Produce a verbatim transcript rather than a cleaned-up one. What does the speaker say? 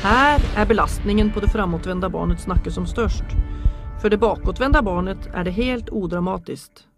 Här är belastningen på det framåtvända barnets nacke som störst. För det bakåtvända barnet är det helt odramatiskt.